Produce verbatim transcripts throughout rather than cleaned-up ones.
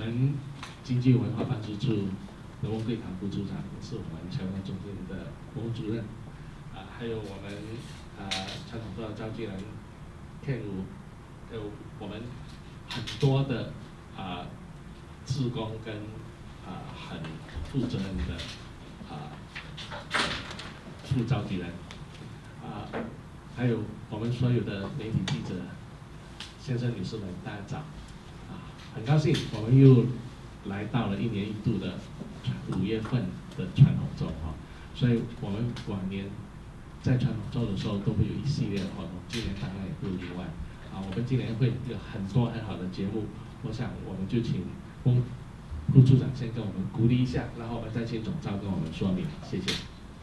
们经济文化办事处的翁贵堂副处长，也是我们侨团中心的翁主任，啊，还有我们啊传统的召集人天如，还有我们很多的啊志工跟啊很负责任的啊副召集人，啊，还有我们所有的媒体记者先生女士们，大家早。 很高兴，我们又来到了一年一度的五月份的传统周哈，所以我们往年在传统周的时候都会有一系列的活动，今年当然也不例外啊。我们今年会有很多很好的节目，我想我们就请翁副处长先跟我们鼓励一下，然后我们再请总召跟我们说明，谢谢。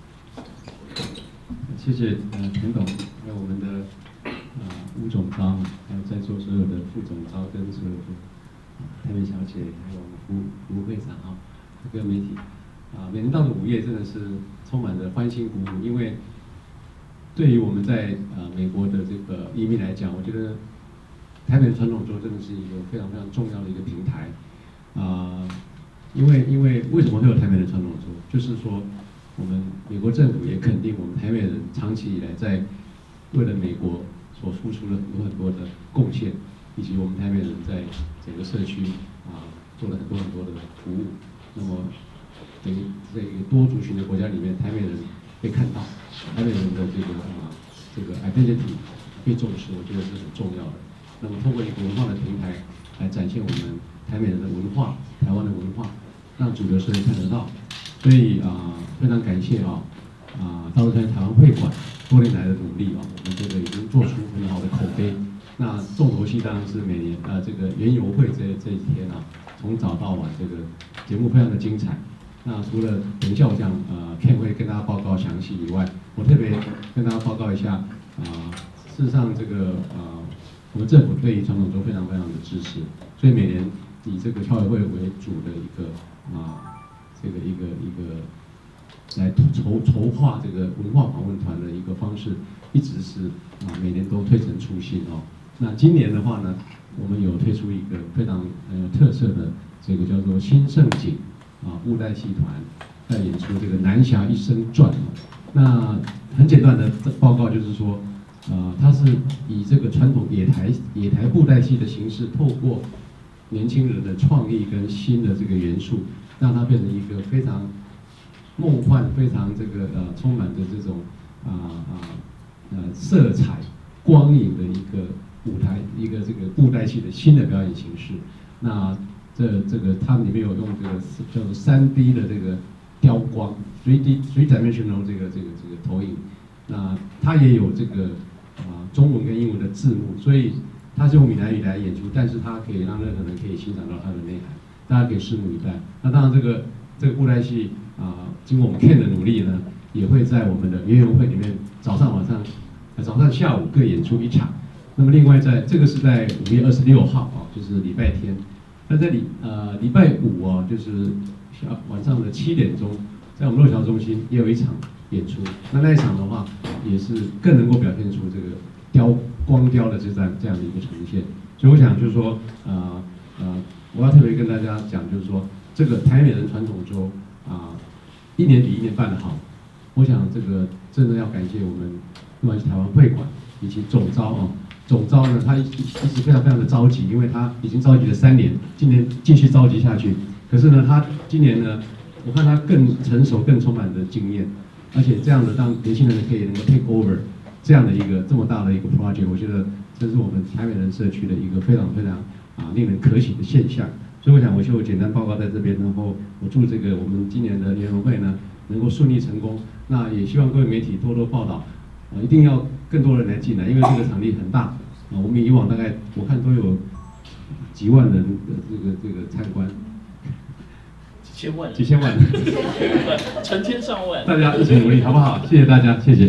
谢谢呃田董，还有我们的呃吴总召，还有在座所有的副总召跟所有的。 台美小姐，还有吴吴会长啊，各个媒体啊，每年到了五月真的是充满着欢欣鼓舞，因为对于我们在呃美国的这个移民来讲，我觉得台北的传统周真的是一个非常非常重要的一个平台啊、呃，因为因为为什么会有台北的传统周？就是说我们美国政府也肯定我们台北人长期以来在为了美国所付出了很多很多的贡献。 以及我们台北人在整个社区啊做了很多很多的服务，那么等于在一个多族群的国家里面，台北人被看到，台北人的这个啊这个 identity 被重视，我觉得是很重要的。那么通过一个文化的平台来展现我们台北人的文化、台湾的文化，让主流社会看得到。所以啊，非常感谢啊啊大陆台台湾会馆多年来的努力啊，我们这个已经做出很好的口碑。 那重头戏当然是每年呃这个园游会这这几天啊，从早到晚这个节目非常的精彩。那除了等一下我讲呃 Ken 会跟大家报告详细以外，我特别跟大家报告一下啊、呃，事实上这个呃我们政府对于传统周非常非常的支持，所以每年以这个侨委会为主的一个啊、呃、这个一个一个来筹筹划这个文化访问团的一个方式，一直是啊、呃、每年都推陈出新哦。 那今年的话呢，我们有推出一个非常呃特色的这个叫做新盛景啊布袋戏团，在演出这个《南侠一生传》。那很简短的报告就是说，呃，它是以这个传统野台野台布袋戏的形式，透过年轻人的创意跟新的这个元素，让它变成一个非常梦幻、非常这个呃充满着这种啊啊呃色彩光影的一个。 舞台一个这个布袋戏的新的表演形式，那这这个它里面有用这个叫做三 D 的这个雕光 ，three D three dimensional 这个这个这个投影，那它也有这个啊、呃、中文跟英文的字幕，所以它是用闽南语来演出，但是它可以让任何人可以欣赏到它的内涵，大家可以拭目以待。那当然这个这个布袋戏啊、呃，经过我们 Ken 的努力呢，也会在我们的园游会里面早上晚上，呃早上下午各演出一场。 那么另外在这个是在五月二十六号啊，就是礼拜天。那在礼呃礼拜五啊，就是下晚上的七点钟，在我们肉桥中心也有一场演出。那那一场的话，也是更能够表现出这个雕光雕的这样这样的一个呈现。所以我想就是说，呃呃，我要特别跟大家讲，就是说这个台美人传统周啊、呃，一年比一年办得好。我想这个真的要感谢我们不管是台湾会馆以及总召啊。 总召呢，他一一直非常非常的着急，因为他已经着急了三年，今年继续着急下去。可是呢，他今年呢，我看他更成熟、更充满的经验，而且这样的让年轻人可以能够 take over 这样的一个这么大的一个 project， 我觉得这是我们台北人社区的一个非常非常啊令人可喜的现象。所以我想我就简单报告在这边，然后我祝这个我们今年的联合会呢能够顺利成功。那也希望各位媒体多多报道。 啊，一定要更多人来进来，因为这个场地很大啊。我们以往大概我看都有几万人的这个这个参观， 几千万， 几千万， 成千上万， 大家一起努力，好不好？谢谢大家，谢谢。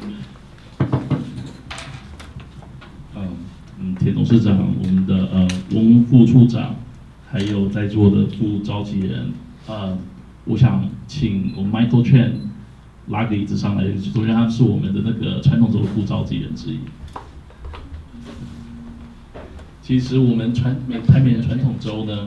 嗯嗯，铁董事长，我们的呃翁副处长，还有在座的副召集人，呃，我想请我们 Michael Chen。 拉个椅子上来，首先他是我们的那个传统周的副召集人之一。其实我们传美台美的传统周呢，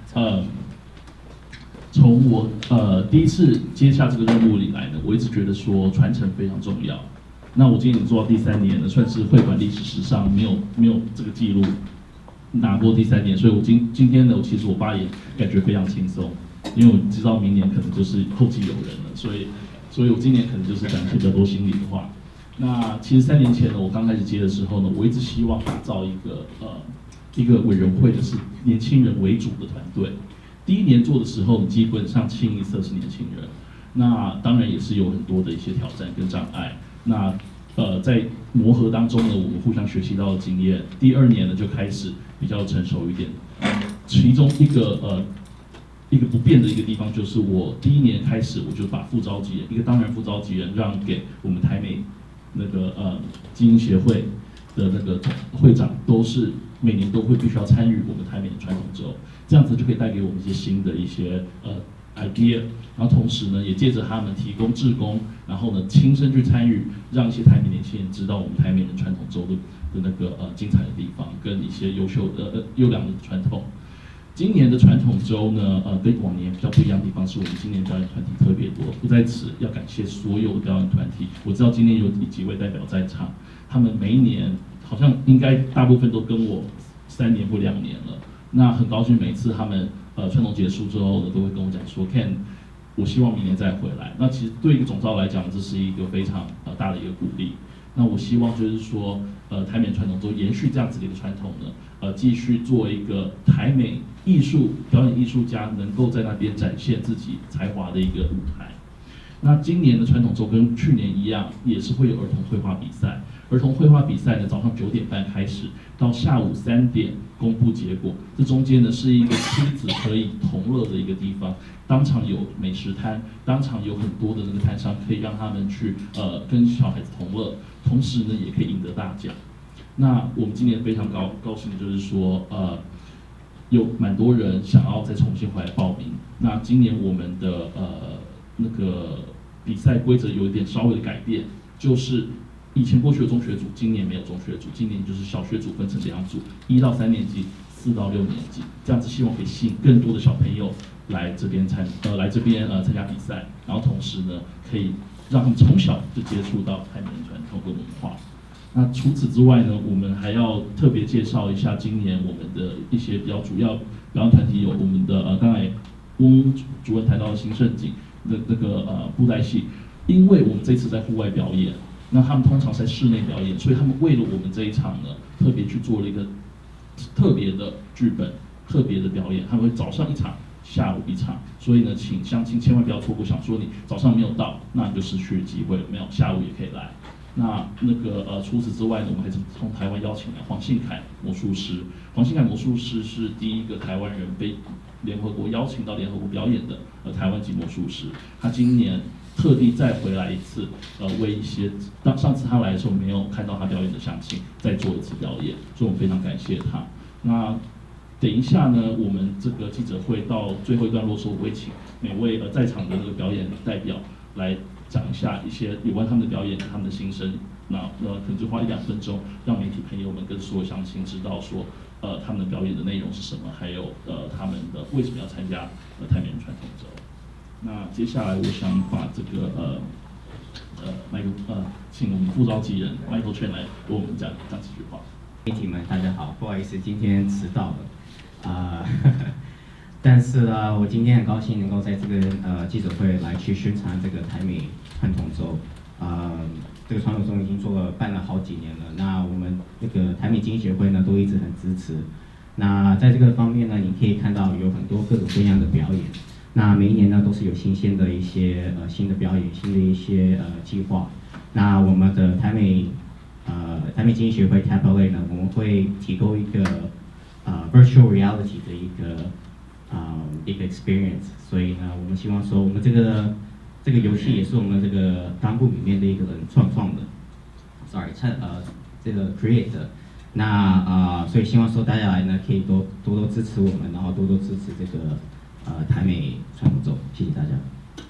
呃，从我呃第一次接下这个任务以来呢，我一直觉得说传承非常重要。那我今年做到第三年了，算是会馆历史史上没有没有这个记录拿过第三年，所以我今今天呢，其实我爸也感觉非常轻松，因为我知道明年可能就是后继有人了，所以所以我今年可能就是讲一些比较多心里的话。那其实三年前呢，我刚开始接的时候呢，我一直希望打造一个呃一个委员会的是年轻人为主的团队。第一年做的时候，基本上清一色是年轻人，那当然也是有很多的一些挑战跟障碍。那呃在磨合当中呢，我们互相学习到的经验。第二年呢，就开始比较成熟一点。其中一个呃一个不变的一个地方，就是我第一年开始，我就把副召集人一个当然副召集人让给我们台美那个呃精英协会的那个会长，都是每年都会必须要参与我们台美的传统周，这样子就可以带给我们一些新的一些呃 idea， 然后同时呢，也借着他们提供志工，然后呢亲身去参与，让一些台美年轻人知道我们台美人传统周的的那个呃精彩的地方，跟一些优秀的呃优良的传统。今年的传统周呢，呃，跟往年比较不一样的地方是我们今年表演团体特别多，不在此要感谢所有的表演团体。我知道今年有几位代表在场，他们每一年好像应该大部分都跟我三年或两年了。那很高兴每次他们呃传统结束之后呢，都会跟我讲说 ，Ken， 我希望明年再回来。那其实对一个总召来讲，这是一个非常呃大的一个鼓励。那我希望就是说，呃，台美传统周延续这样子的一个传统呢，呃，继续做一个台美艺术表演艺术家能够在那边展现自己才华的一个舞台。那今年的传统周跟去年一样，也是会有儿童绘画比赛。儿童绘画比赛呢，早上九点半开始，到下午三点公布结果。这中间呢是一个亲子可以同乐的一个地方，当场有美食摊，当场有很多的那个摊商可以让他们去呃跟小孩子同乐，同时呢也可以赢得大奖。那我们今年非常高高兴的就是说，呃，有蛮多人想要再重新回来报名。那今年我们的呃那个比赛规则有一点稍微的改变，就是以前过去的中学组，今年没有中学组，今年就是小学组分成两组，一到三年级，四到六年级，这样子希望可以吸引更多的小朋友来这边参呃来这边呃参加比赛，然后同时呢可以让他们从小就接触到台美人传统跟文化。那除此之外呢，我们还要特别介绍一下今年我们的一些比较主要表演团体，有我们的呃刚才翁主任谈到的新盛景的那个呃布袋戏，因为我们这次在户外表演。那他们通常在室内表演，所以他们为了我们这一场呢，特别去做了一个特别的剧本、特别的表演。他们会早上一场，下午一场，所以呢，请乡亲千万不要错过。想说你早上没有到，那你就失去了机会了。没有，下午也可以来。那那个呃，除此之外呢，我们还是从台湾邀请了黄信凯魔术师。黄信凯魔术师是第一个台湾人被联合国邀请到联合国表演的呃台湾籍魔术师。他今年特地再回来一次，呃，为一些当上次他来的时候没有看到他表演的乡亲，再做一次表演，所以我们非常感谢他。那等一下呢，我们这个记者会到最后一段落的时候，我会请每位呃在场的这个表演代表来讲一下一些有关他们的表演、他们的心声。那呃，可能就花一两分钟，让媒体朋友们跟所有乡亲知道说，呃，他们的表演的内容是什么，还有呃他们的为什么要参加呃台美人传统周。那接下来我想把这个呃呃麦克呃，请我们副召集人 Michael Chen 来为我们讲讲几句话。 媒体们大家好，不好意思今天迟到了，啊、呃，但是呢，我今天很高兴能够在这个呃记者会来去宣传这个台美传统周，啊、呃，这个传统周已经做了办了好几年了，那我们那个台美精英协会呢都一直很支持，那在这个方面呢，你可以看到有很多各种各样的表演。那每一年呢，都是有新鲜的一些呃新的表演，新的一些呃计划。那我们的台美呃台美精英协会 T A P L A 呢，我们会提供一个呃 virtual reality 的一个啊、呃、一个 experience。所以呢，我们希望说，我们这个这个游戏也是我们这个纲部里面的一个人创创的 ，sorry， 呃这个 create 的。那啊、呃，所以希望说大家来呢，可以多多多支持我们，然后多多支持这个。呃，台美传统周，谢谢大家。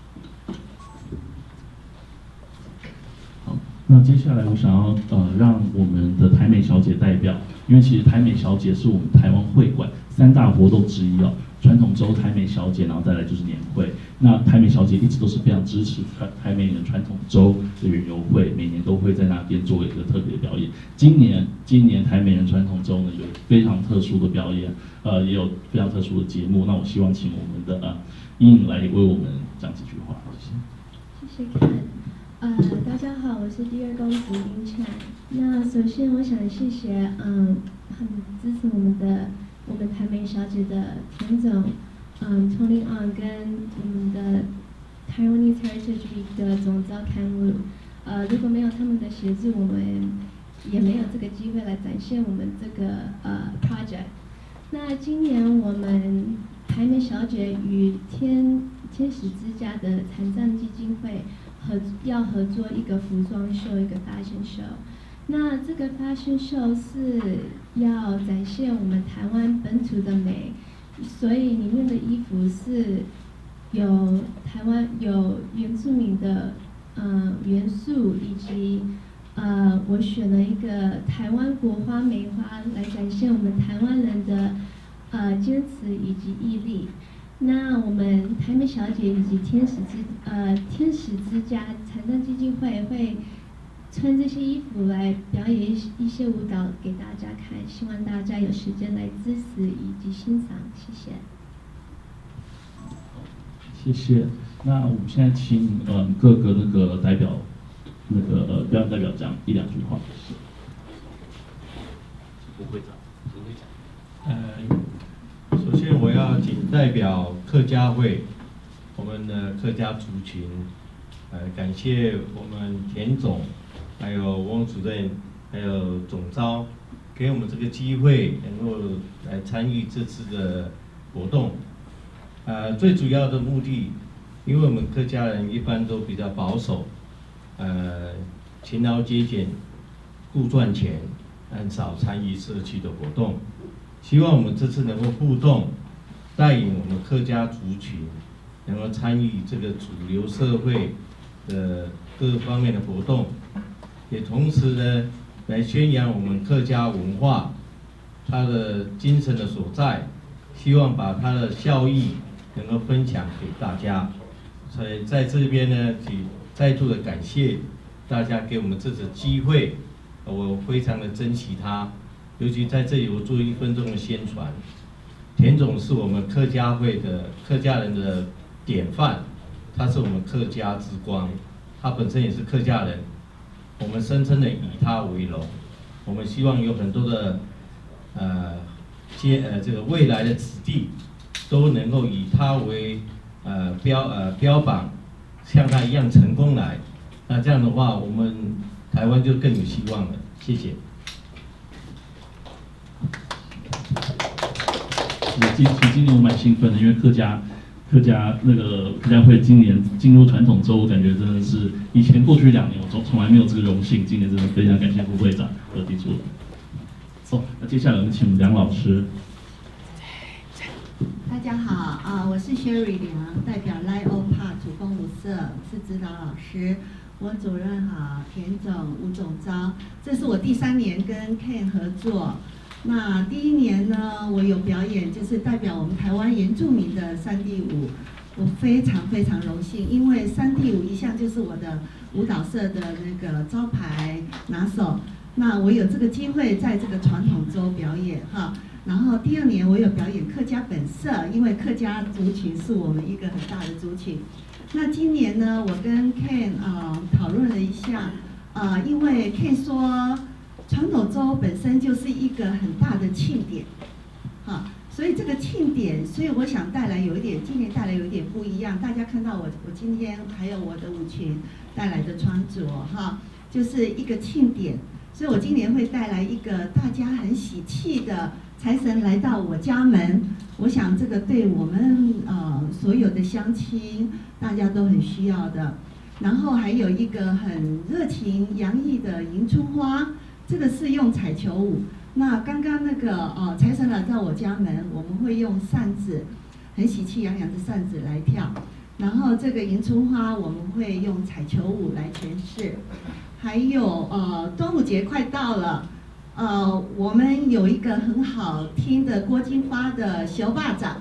好，那接下来我想要呃让我们的台美小姐代表，因为其实台美小姐是我们台湾会馆三大活动之一哦。 传统周台美小姐，然后再来就是年会。那台美小姐一直都是非常支持台台美人传统周的园游会，每年都会在那边做一个特别的表演。今年今年台美人传统周呢有非常特殊的表演，呃，也有非常特殊的节目。那我希望请我们的呃英颖来为我们讲几句话，谢谢。 谢谢看。呃，大家好，我是第二公子林产。那首先我想谢谢，嗯，很支持我们的我们台美小姐的田总，嗯 ，Tony On 跟我们的 Taiwanese Heritage Week 的总召刊物。呃，如果没有他们的协助，我们也没有这个机会来展现我们这个呃 project。那今年我们台美小姐与天天使之家的残障基金会合要合作一个服装秀，一个 fashion show。那这个 fashion show 是要展现我们台湾本土的美，所以里面的衣服是有台湾有原住民的呃元素，以及呃我选了一个台湾国花梅花来展现我们台湾人的呃坚持以及毅力。那我们台美小姐以及天使之呃天使之家残障基金会会穿这些衣服来表演一一些舞蹈给大家看，希望大家有时间来支持以及欣赏，谢谢。 谢谢。那我们现在请呃各个那个代表那个呃表演代表讲一两句话。 吴会长，吴会长。 呃。首先，我要仅代表客家会，我们的客家族群，呃，感谢我们田总，还有汪主任，还有总召，给我们这个机会，能够来参与这次的活动。呃，最主要的目的，因为我们客家人一般都比较保守，呃，勤劳节俭，顾赚钱，很少参与社区的活动。希望我们这次能够互动，带领我们客家族群能够参与这个主流社会的各方面的活动，也同时呢来宣扬我们客家文化它的精神的所在，希望把它的效益能够分享给大家。所以在这边呢，再度的感谢大家给我们这次机会，我非常的珍惜它。尤其在这里，我做一分钟的宣传。田总是我们客家会的客家人的典范，他是我们客家之光，他本身也是客家人，我们深深的以他为荣。我们希望有很多的呃接呃这个未来的子弟都能够以他为呃标呃标榜，像他一样成功来。那这样的话，我们台湾就更有希望了。谢谢。 今今年我蛮兴奋的，因为客家客家那个客家会今年进入传统周，我感觉真的是以前过去两年我从从来没有这个荣幸，今年真的非常感谢副会长和地主。哦，那接下来我们请梁老师。 大家好啊、呃，我是 Sherry 梁，代表 Light O Park 主攻舞社，是指导老师。我主任好，田总、吴总召，这是我第三年跟 Ken 合作。那第一年呢，我有表演，就是代表我们台湾原住民的山地舞，我非常非常荣幸，因为山地舞一向就是我的舞蹈社的那个招牌拿手。那我有这个机会在这个传统周表演哈。然后第二年我有表演客家本色，因为客家族群是我们一个很大的族群。那今年呢，我跟 Ken 啊、呃、讨论了一下，啊、呃，因为 Ken 说传统周本身就是一个很大的庆典，哈，所以这个庆典，所以我想带来有一点，今年带来有一点不一样。大家看到我，我今天还有我的舞裙带来的穿着，哈，就是一个庆典。所以我今年会带来一个大家很喜气的财神来到我家门。我想这个对我们呃所有的乡亲，大家都很需要的。然后还有一个很热情洋溢的迎春花，这个是用彩球舞。那刚刚那个呃财神来到我家门，我们会用扇子，很喜气洋洋的扇子来跳。然后这个迎春花我们会用彩球舞来诠释。还有呃端午节快到了，呃我们有一个很好听的郭金花的小巴掌，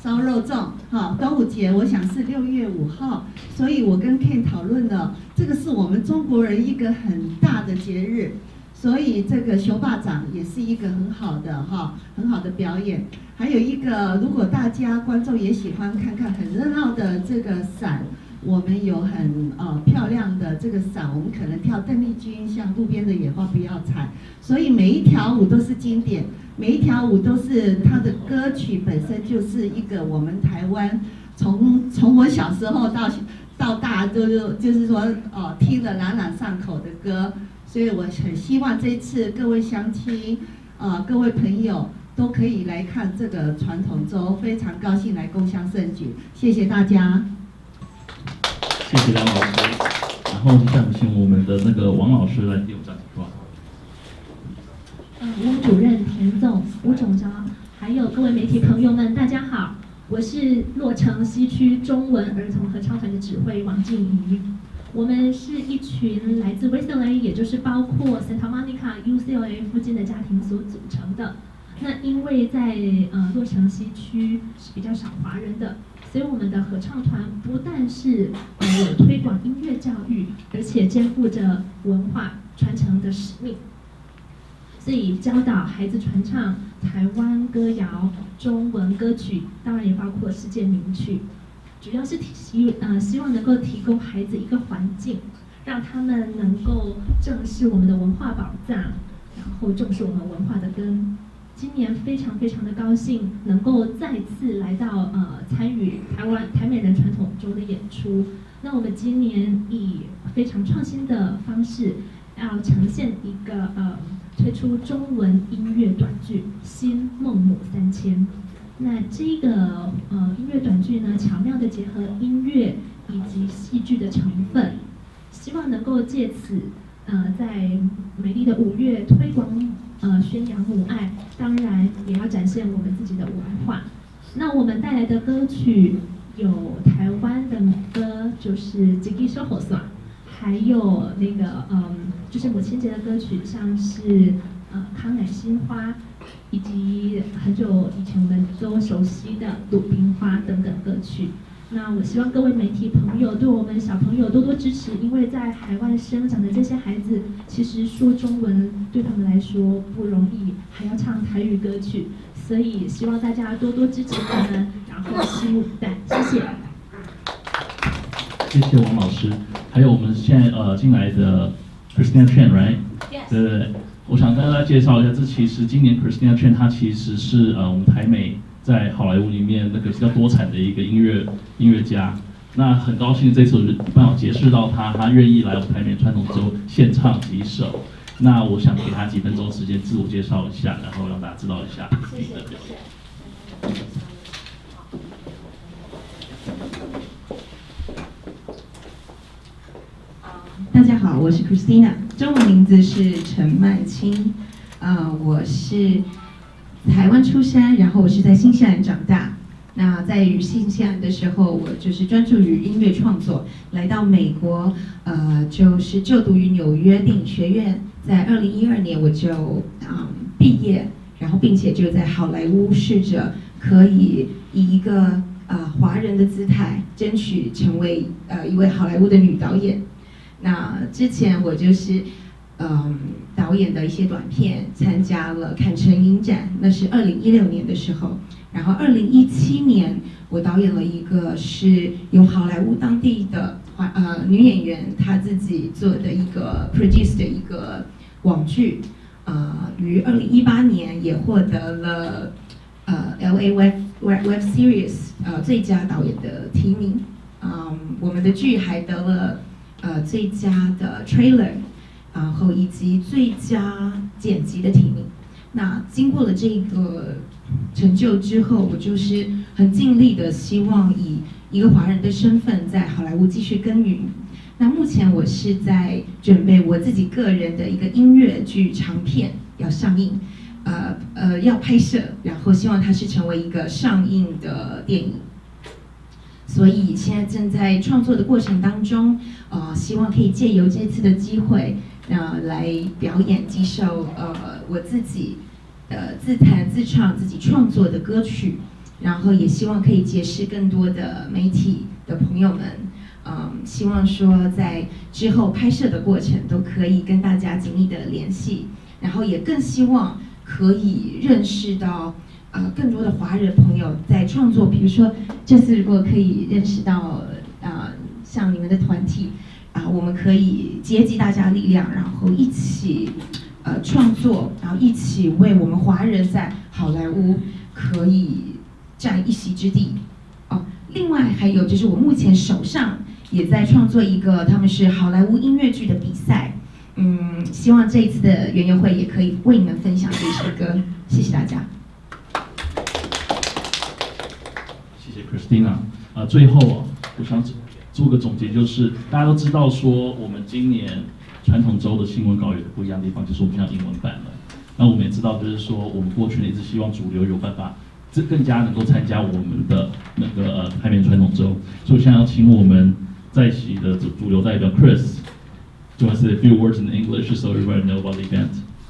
烧肉粽，哈，端午节我想是六月五号，所以我跟 Ken 讨论了，这个是我们中国人一个很大的节日，所以这个熊霸掌也是一个很好的哈，很好的表演。还有一个，如果大家观众也喜欢看看很热闹的这个伞。我们有很呃漂亮的这个伞，我们可能跳邓丽君，像路边的野花不要采，所以每一条舞都是经典，每一条舞都是它的歌曲本身就是一个我们台湾从从我小时候到到大就就就是说哦听了朗朗上口的歌，所以我很希望这一次各位乡亲啊、呃、各位朋友都可以来看这个传统周，非常高兴来共襄盛举，谢谢大家。 谢谢梁老师，然后想请我们的那个王老师来替我讲几句话。 嗯，翁主任、田总、吴总召，还有各位媒体朋友们，大家好，我是洛城西区中文儿童合唱团的指挥王静怡。我们是一群来自 West L A， 也就是包括 Santa Monica、U C L A 附近的家庭所组成的。那因为在呃洛城西区是比较少华人的。所以我们的合唱团不但是呃有推广音乐教育，而且肩负着文化传承的使命。所以教导孩子传唱台湾歌谣、中文歌曲，当然也包括世界名曲。主要是希呃希望能够提供孩子一个环境，让他们能够正视我们的文化宝藏，然后重视我们文化的根。今年非常非常的高兴，能够再次来到呃参与台湾台美人传统周的演出。那我们今年以非常创新的方式，要呈现一个呃推出中文音乐短剧《新孟母三迁》。那这个呃音乐短剧呢，巧妙的结合音乐以及戏剧的成分，希望能够借此呃在美丽的五月推广。呃，宣扬母爱，当然也要展现我们自己的文化。那我们带来的歌曲有台湾的歌，就是《吉吉收火耍》，还有那个嗯，就是母亲节的歌曲，像是呃《康乃馨花》，以及很久以前我们都熟悉的《鲁冰花》等等歌曲。那我希望各位媒体朋友对我们小朋友多多支持，因为在海外生长的这些孩子，其实说中文对他们来说不容易，还要唱台语歌曲，所以希望大家多多支持他们，然后拭目以待，谢谢。 谢谢王老师，还有我们现在呃进来的 Christina Chen，right？ Yes。 对对对，我想跟大家介绍一下，这其实今年 Christina Chen 她其实是呃我们台美。在好莱坞里面那个比较多产的一个音乐音乐家，那很高兴这次有办法结识到他，他愿意来我们台美传统周献唱几首。那我想给他几分钟时间自我介绍一下，然后让大家知道一下自己的表演。 大家好，我是 Christina， 中文名字是陈曼青，呃，我是。台湾出生，然后我是在新西兰长大。那在于新西兰的时候，我就是专注于音乐创作。来到美国，呃，就是就读于纽约电影学院。在二零一二年我就嗯毕业，然后并且就在好莱坞试着可以以一个呃华人的姿态，争取成为呃一位好莱坞的女导演。那之前我就是。嗯，导演的一些短片参加了坎城影展，那是二零一六年的时候。然后二零一七年，我导演了一个是由好莱坞当地的华呃女演员她自己做的一个 produce 的一个网剧，呃，于二零一八年也获得了呃 L A Web Web Web Series 呃最佳导演的提名。嗯，我们的剧还得了呃最佳的 trailer。然后以及最佳剪辑的提名。那经过了这个成就之后，我就是很尽力的希望以一个华人的身份在好莱坞继续耕耘。那目前我是在准备我自己个人的一个音乐剧长片要上映，呃呃要拍摄，然后希望它是成为一个上映的电影。所以现在正在创作的过程当中，呃，希望可以借由这次的机会。呃，来表演几首呃我自己呃自弹自唱、自己创作的歌曲， 然后也希望可以结识更多的媒体的朋友们。嗯，希望说在之后拍摄的过程都可以跟大家紧密的联系，然后也更希望可以认识到呃更多的华人朋友在创作，比如说这次如果可以认识到呃像你们的团体啊、呃，我们可以结集大家力量，然后一起呃创作，然后一起为我们华人在好莱坞可以占一席之地。哦，另外还有就是我目前手上也在创作一个，他们是好莱坞音乐剧的比赛，嗯，希望这一次的园游会也可以为你们分享这首歌，谢谢大家。 谢谢 Christina。啊，最后啊，我想做个总结，就是大家都知道说，我们今年传统周的新闻稿有不一样的地方，就是我们现在英文版了。那我们也知道，就是说，我们过去呢一直希望主流有办法，这更加能够参加我们的那个呃台美传统周，所以我现在要请我们在席的主流代表 Chris， 就 want to say a few words in English so everybody know about the event.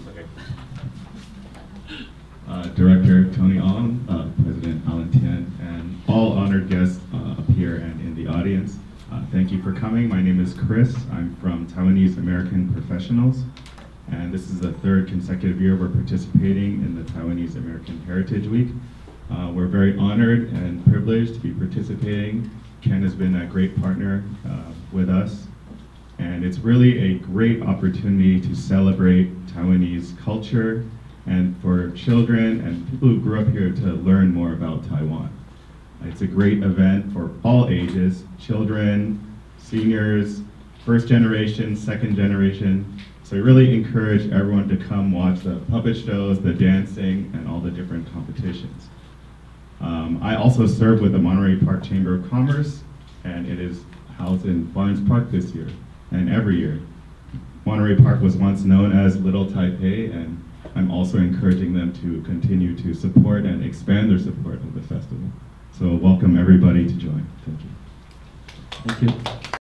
Uh, Director Tony Ong, uh, President Alan Tian, and all honored guests uh, up here and in the audience. Uh, thank you for coming. My name is Chris. I'm from Taiwanese American Professionals, and this is the third consecutive year we're participating in the Taiwanese American Heritage Week. Uh, we're very honored and privileged to be participating. Ken has been a great partner uh, with us, and it's really a great opportunity to celebrate Taiwanese culture and for children and people who grew up here to learn more about Taiwan. It's a great event for all ages, children, seniors, first generation, second generation. So I really encourage everyone to come watch the puppet shows, the dancing, and all the different competitions. Um, I also serve with the Monterey Park Chamber of Commerce, and it is housed in Barnes Park this year and every year. Monterey Park was once known as Little Taipei, and I'm also encouraging them to continue to support and expand their support of the festival. So welcome everybody to join. Thank you. Thank you.